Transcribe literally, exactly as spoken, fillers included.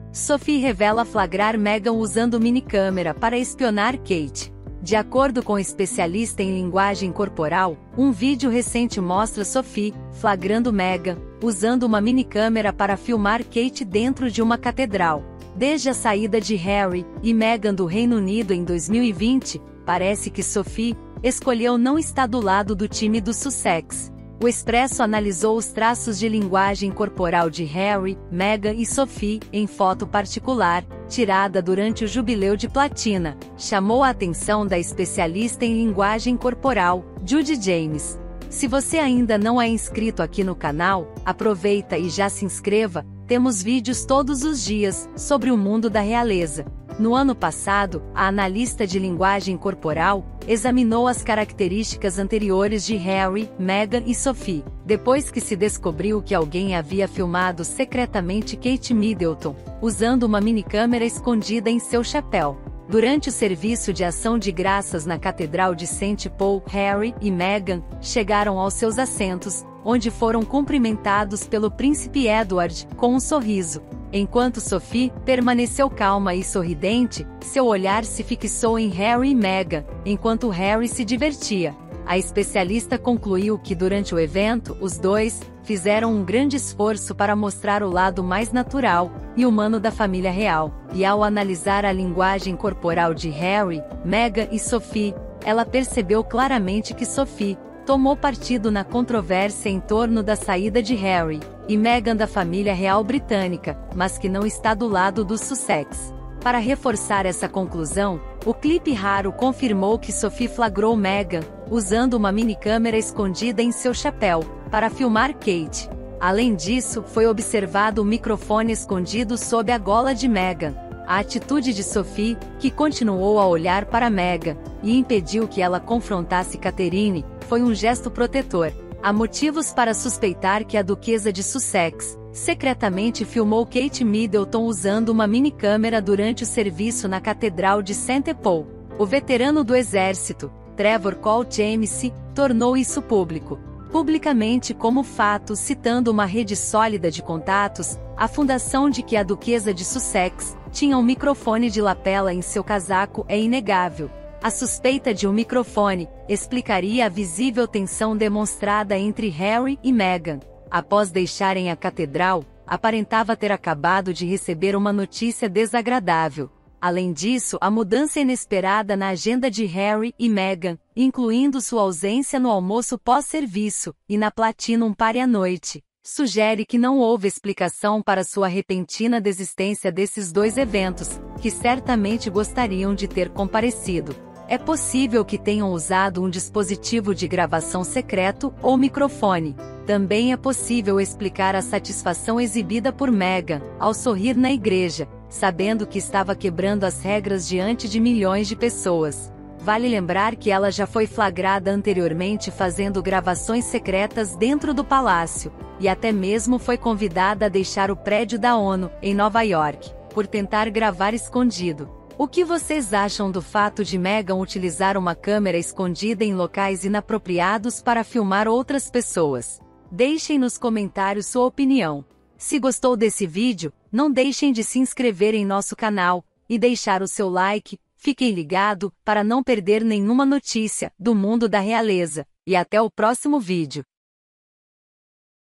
Sophie revela flagrar Meghan usando minicâmera para espionar Kate. De acordo com especialista em linguagem corporal, um vídeo recente mostra Sophie flagrando Meghan, usando uma minicâmera para filmar Kate dentro de uma catedral. Desde a saída de Harry e Meghan do Reino Unido em dois mil e vinte, parece que Sophie escolheu não estar do lado do time do Sussex. O Expresso analisou os traços de linguagem corporal de Harry, Meghan e Sophie em foto particular, tirada durante o Jubileu de Platina. Chamou a atenção da especialista em linguagem corporal, Judy James. Se você ainda não é inscrito aqui no canal, aproveita e já se inscreva. Temos vídeos todos os dias sobre o mundo da realeza. No ano passado, a analista de linguagem corporal examinou as características anteriores de Harry, Meghan e Sophie, depois que se descobriu que alguém havia filmado secretamente Kate Middleton, usando uma minicâmera escondida em seu chapéu. Durante o serviço de ação de graças na Catedral de Saint Paul, Harry e Meghan chegaram aos seus assentos, onde foram cumprimentados pelo príncipe Edward, com um sorriso. Enquanto Sophie permaneceu calma e sorridente, seu olhar se fixou em Harry e Meghan, enquanto Harry se divertia. A especialista concluiu que durante o evento, os dois fizeram um grande esforço para mostrar o lado mais natural e humano da família real. E ao analisar a linguagem corporal de Harry, Meghan e Sophie, ela percebeu claramente que Sophie tomou partido na controvérsia em torno da saída de Harry e Meghan da família real britânica, mas que não está do lado dos Sussex. Para reforçar essa conclusão, o clipe raro confirmou que Sophie flagrou Meghan, usando uma minicâmera escondida em seu chapéu, para filmar Kate. Além disso, foi observado o microfone escondido sob a gola de Meghan. A atitude de Sophie, que continuou a olhar para Meghan, e impediu que ela confrontasse Catherine, foi um gesto protetor. Há motivos para suspeitar que a duquesa de Sussex secretamente filmou Kate Middleton usando uma minicâmera durante o serviço na Catedral de Saint Paul. O veterano do exército, Trevor Cole James, tornou isso público, publicamente como fato, citando uma rede sólida de contatos, a fundação de que a duquesa de Sussex tinha um microfone de lapela em seu casaco é inegável. A suspeita de um microfone explicaria a visível tensão demonstrada entre Harry e Meghan. Após deixarem a catedral, aparentava ter acabado de receber uma notícia desagradável. Além disso, a mudança inesperada na agenda de Harry e Meghan, incluindo sua ausência no almoço pós-serviço e na Platinum Party à noite, sugere que não houve explicação para sua repentina desistência desses dois eventos, que certamente gostariam de ter comparecido. É possível que tenham usado um dispositivo de gravação secreto ou microfone. Também é possível explicar a satisfação exibida por Meghan, ao sorrir na igreja, sabendo que estava quebrando as regras diante de milhões de pessoas. Vale lembrar que ela já foi flagrada anteriormente fazendo gravações secretas dentro do palácio, e até mesmo foi convidada a deixar o prédio da ONU, em Nova York, por tentar gravar escondido. O que vocês acham do fato de Meghan utilizar uma câmera escondida em locais inapropriados para filmar outras pessoas? Deixem nos comentários sua opinião. Se gostou desse vídeo, não deixem de se inscrever em nosso canal e deixar o seu like. Fiquem ligados para não perder nenhuma notícia do mundo da realeza. E até o próximo vídeo.